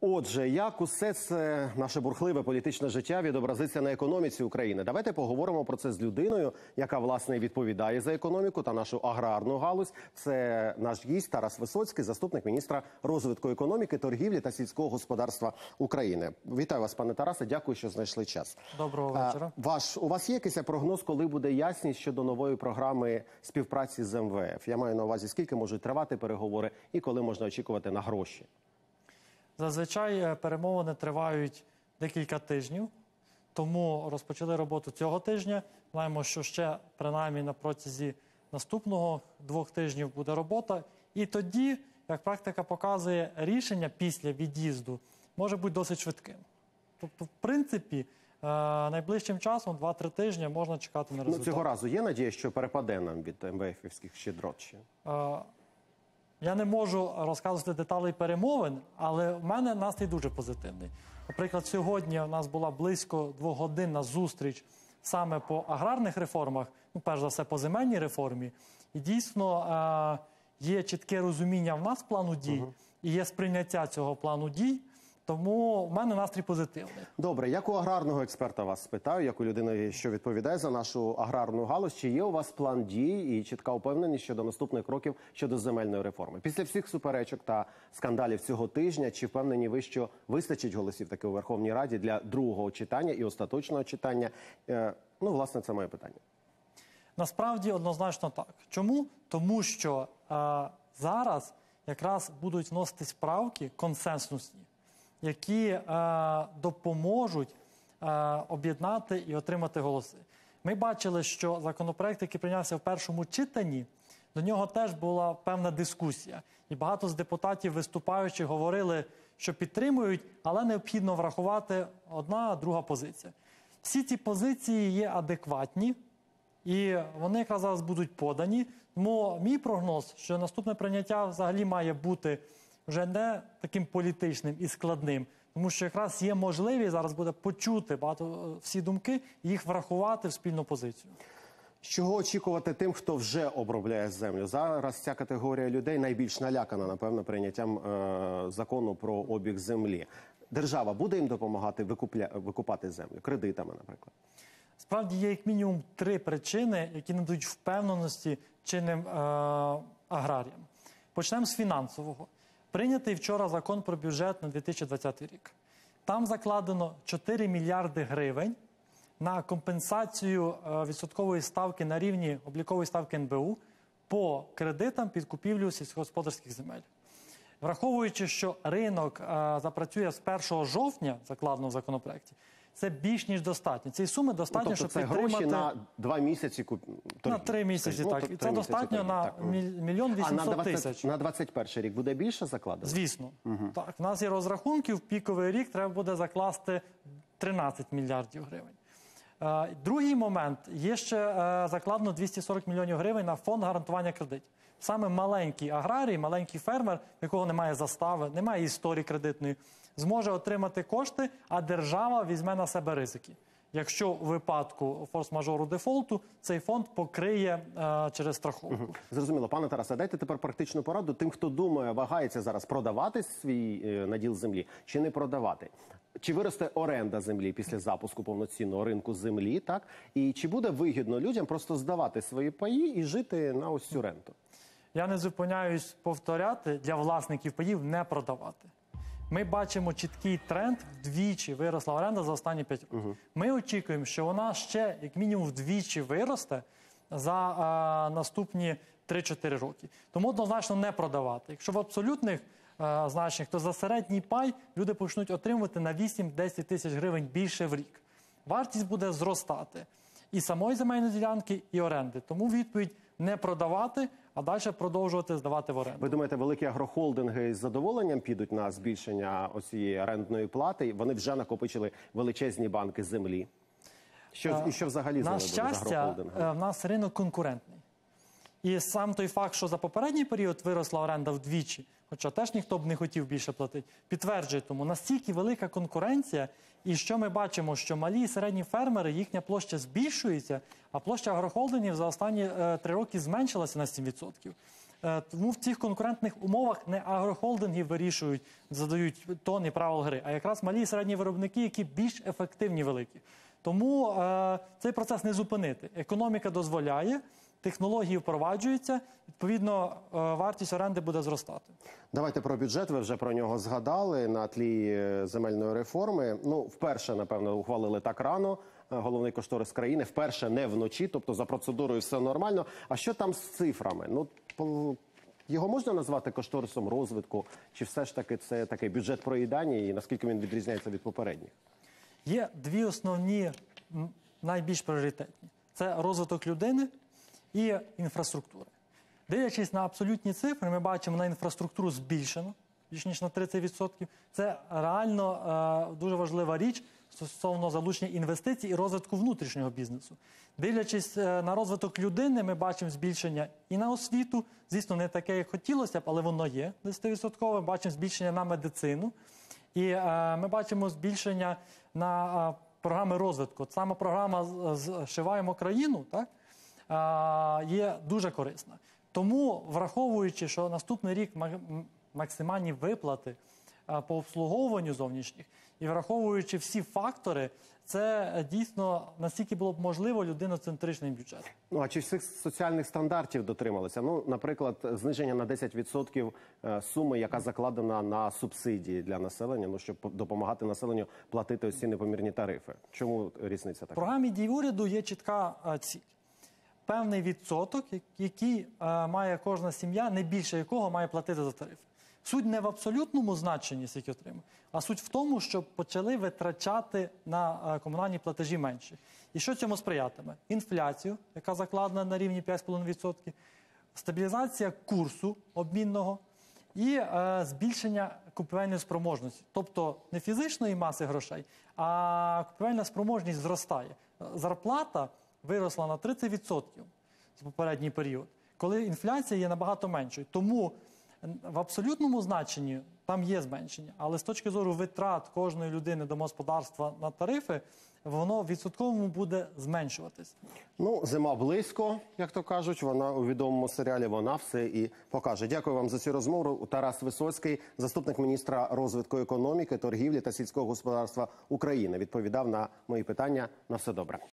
Отже, як усе це наше бурхливе політичне життя відобразиться на економіці України? Давайте поговоримо про це з людиною, яка, власне, відповідає за економіку та нашу аграрну галузь. Це наш гість Тарас Висоцький, заступник міністра розвитку економіки, торгівлі та сільського господарства України. Вітаю вас, пане Тарасе, дякую, що знайшли час. Доброго вечора. У вас є якийсь прогноз, коли буде ясність щодо нової програми співпраці з МВФ? Я маю на увазі, скільки можуть тривати переговори і коли можна очікувати на гроші? Зазвичай перемовини тривають декілька тижнів, тому розпочали роботу цього тижня. Знаємо, що ще принаймні на протязі наступного 2 тижнів буде робота. І тоді, як практика показує, рішення після від'їзду може бути досить швидким. Тобто, в принципі, найближчим часом, 2-3 тижні, можна чекати на результат. Цього разу є надія, що перепаде нам від МВФ-івських щедрот ще? Я не можу розказувати деталі перемовин, але в мене настрій дуже позитивний. Наприклад, сьогодні у нас була близько 2-годинна зустріч саме по аграрних реформах, перш за все по земельній реформі. І дійсно є чітке розуміння в нас плану дій, і є сприйняття цього плану дій. Тому в мене настрій позитивний. Добре, як у аграрного експерта вас спитаю, як у людини, що відповідає за нашу аграрну галузь, чи є у вас план дій і чітка упевненість щодо наступних кроків щодо земельної реформи? Після всіх суперечок та скандалів цього тижня, чи впевнені ви, що вистачить голосів таки у Верховній Раді для другого читання і остаточного читання? Власне, це моє питання. Насправді, однозначно так. Чому? Тому що зараз якраз будуть вноситись правки консенсусні, які допоможуть об'єднати і отримати голоси. Ми бачили, що законопроект, який прийнявся в першому читанні, до нього теж була певна дискусія. І багато з депутатів, виступаючи, говорили, що підтримують, але необхідно врахувати одна, друга позиція. Всі ці позиції є адекватні, і вони якраз зараз будуть подані. Тому мій прогноз, що наступне прийняття взагалі має бути вже не таким політичним і складним, тому що якраз є можливість зараз буде почути всі думки і їх врахувати в спільну позицію. Чого очікувати тим, хто вже обробляє землю? Зараз ця категорія людей найбільш налякана, напевно, прийняттям закону про обіг землі. Держава буде їм допомагати викупати землю? Кредитами, наприклад? Справді, є як мінімум 3 причини, які надають впевненості чинним аграріям. Почнемо з фінансового. Прийнятий вчора закон про бюджет на 2020 рік. Там закладено 4 мільярди гривень на компенсацію відсоткової ставки на рівні облікової ставки НБУ по кредитам під купівлю сільськогосподарських земель. Враховуючи, що ринок запрацює з 1 жовтня, закладено в законопроекті, це більш ніж достатньо. Цієї суми достатньо, щоб підтримати... Тобто це гроші на 2 місяці? На 3 місяці, так. І це достатньо на 1 800 000. А на 21 рік буде більше закладено? Звісно. Так, в нас є розрахунки, в піковий рік треба буде закласти 13 мільярдів гривень. Другий момент. Є ще закладено 240 мільйонів гривень на фонд гарантування кредитів. Саме маленький аграрій, маленький фермер, в якого немає застави, немає історії кредитної, зможе отримати кошти, а держава візьме на себе ризики. Якщо у випадку форс-мажору дефолту цей фонд покриє через страховку. Зрозуміло. Пане Тарасе, дайте тепер практичну пораду тим, хто думає, вагається зараз продавати свій наділ землі чи не продавати. Чи виросте оренда землі після запуску повноцінного ринку землі, так? І чи буде вигідно людям просто здавати свої паї і жити на ось цю ренту? Я не зупиняюсь повторяти, для власників паїв не продавати. Ми бачимо чіткий тренд, вдвічі виросла оренда за останні 5 років. Ми очікуємо, що вона ще, як мінімум, вдвічі виросте за наступні 3-4 роки. Тому однозначно не продавати. Якщо в абсолютних значеннях, то за середній пай люди почнуть отримувати на 8-10 тисяч гривень більше в рік. Вартість буде зростати і самої земельної ділянки, і оренди. Тому відповідь – не продавати, а далі продовжувати здавати в оренду. Ви думаєте, великі агрохолдинги з задоволенням підуть на збільшення оцієї орендної плати? Вони вже накопичили величезні банки землі. Що взагалі з ними буде з агрохолдингом? На щастя, в нас ринок конкурентний. І сам той факт, що за попередній період виросла оренда вдвічі, хоча теж ніхто б не хотів більше платити, підтверджує тому, настільки велика конкуренція, і що ми бачимо, що малі і середні фермери, їхня площа збільшується, а площа агрохолдингів за останні 3 роки зменшилася на 7%. Тому в цих конкурентних умовах не агрохолдинги вирішують, задають тони правил гри, а якраз малі і середні виробники, які більш ефективні, великі. Тому цей процес не зупинити. Економіка дозволяє, технології впроваджуються, відповідно, вартість оренди буде зростати. Давайте про бюджет, ви вже про нього згадали на тлі земельної реформи. Ну, вперше, напевно, ухвалили так рано головний кошторис країни, вперше не вночі, тобто за процедурою все нормально. А що там з цифрами? Ну, його можна назвати кошторисом розвитку, чи все ж таки це такий бюджет проїдання, і наскільки він відрізняється від попередніх? Є дві основні, найбільш пріоритетні. Це розвиток людини і інфраструктури. Дивлячись на абсолютні цифри, ми бачимо, на інфраструктуру збільшено, більш ніж на 30%. Це реально дуже важлива річ стосовно залучення інвестицій і розвитку внутрішнього бізнесу. Дивлячись на розвиток людини, ми бачимо збільшення і на освіту, звісно, не таке, як хотілося б, але воно є 10%. Ми бачимо збільшення на медицину. І ми бачимо збільшення на програми розвитку. Саме програма «Зшиваємо країну», так, є дуже корисна. Тому, враховуючи, що наступний рік максимальні виплати по обслуговуванню зовнішніх, і враховуючи всі фактори, це дійсно, наскільки було б можливо, людиноцентричний бюджет. Ну, а чи всіх соціальних стандартів дотрималися? Ну, наприклад, зниження на 10% суми, яка закладена на субсидії для населення, ну, щоб допомагати населенню платити ось ці непомірні тарифи. Чому різниця така? В програмі дій уряду є чітка ціль. Певний відсоток, який має кожна сім'я, не більше якого має платити за тарифи. Суть не в абсолютному значенні, скільки отримує, а суть в тому, щоб почали витрачати на комунальні платежі менше. І що цьому сприятиме? Інфляцію, яка закладена на рівні 5,5%, стабілізація курсу обмінного і збільшення купівельної спроможності. Тобто не фізичної маси грошей, а купівельна спроможність зростає. Зарплата виросла на 30% за попередній період, коли інфляція є набагато меншою. Тому в абсолютному значенні там є зменшення, але з точки зору витрат кожної людини домогосподарства на тарифи, воно в відсотковому буде зменшуватись. Ну, зима близько, як то кажуть, вона у відомому серіалі «Вона все і покаже». Дякую вам за цю розмову. Тарас Висоцький, заступник міністра розвитку економіки, торгівлі та сільського господарства України, відповідав на мої питання. На все добре.